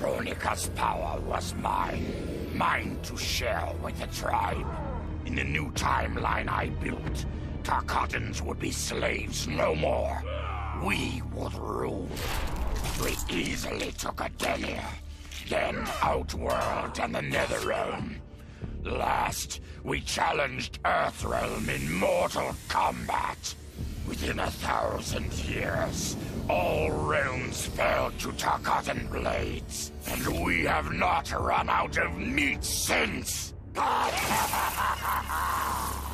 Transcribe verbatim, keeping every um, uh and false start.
Kronika's power was mine. Mine to share with the tribe. In the new timeline I built, Tarkatans would be slaves no more. We would rule. We easily took Adenia, then Outworld and the Netherrealm. Last, we challenged Earthrealm in Mortal Kombat. Within a thousand years, all realms fell to Tarkatan blades, and we have not run out of meat since!